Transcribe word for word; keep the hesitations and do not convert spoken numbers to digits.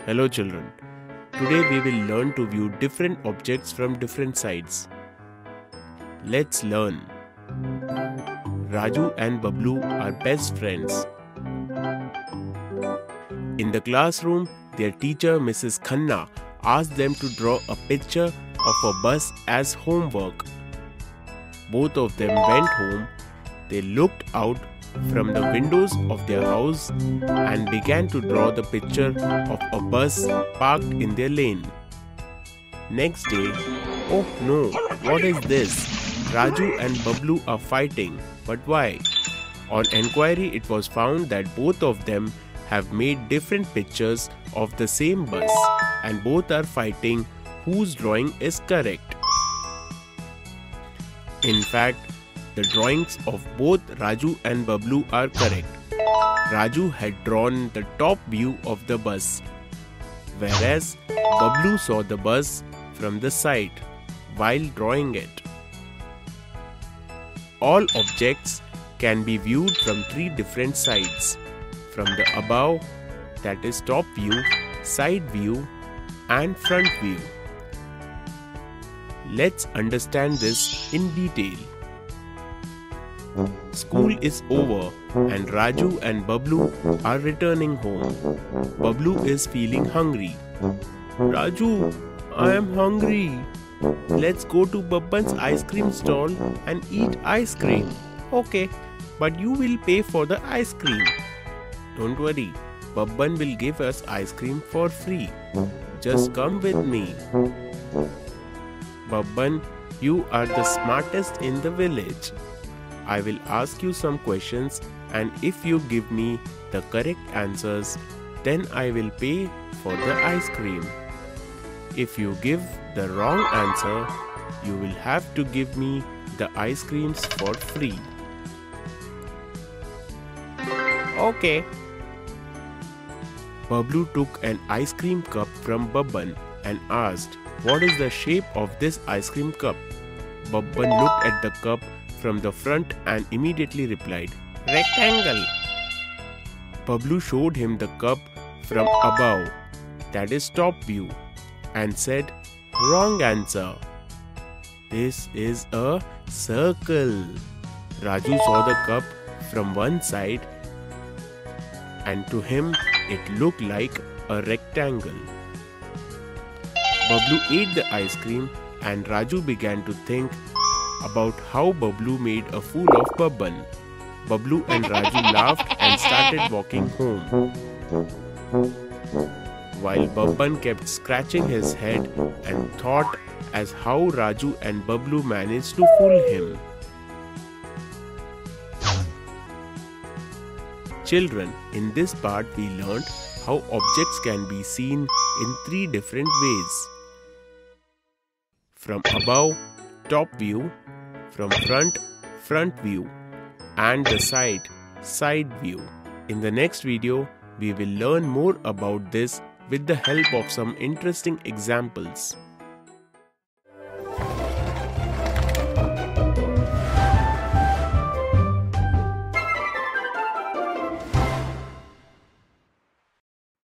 Hello children. Today we will learn to view different objects from different sides. Let's learn. Raju and Bablu are best friends. In the classroom, their teacher Missus Khanna asked them to draw a picture of a bus as homework. Both of them went home. They looked out from the windows of their house and began to draw the picture of a bus parked in their lane. Next day, oh no, what is this? Raju and Bablu are fighting, but why? On enquiry, it was found that both of them have made different pictures of the same bus and both are fighting whose drawing is correct. In fact, the drawings of both Raju and Bablu are correct. Raju had drawn the top view of the bus, whereas Bablu saw the bus from the side while drawing it. All objects can be viewed from three different sides, from the above, that is top view, side view and front view. Let's understand this in detail. School is over and Raju and Bablu are returning home. Bablu is feeling hungry. Raju, I am hungry. Let's go to Babban's ice cream stall and eat ice cream. Okay, but you will pay for the ice cream. Don't worry, Babban will give us ice cream for free. Just come with me. Babban, you are the smartest in the village. I will ask you some questions and if you give me the correct answers, then I will pay for the ice cream. If you give the wrong answer, you will have to give me the ice creams for free. Okay. Bablu took an ice cream cup from Babban and asked, "What is the shape of this ice cream cup?" Babban looked at the cup from the front and immediately replied, "Rectangle." Bablu showed him the cup from above, that is top view, and said, "Wrong answer. This is a circle." Raju saw the cup from one side and to him it looked like a rectangle. Bablu ate the ice cream and Raju began to think about how Bablu made a fool of Babban. Bablu and Raju laughed and started walking home, while Babban kept scratching his head and thought as how Raju and Bablu managed to fool him. Children, in this part we learned how objects can be seen in three different ways. From above, top view, from front, front view, and the side, side view. In the next video, we will learn more about this with the help of some interesting examples.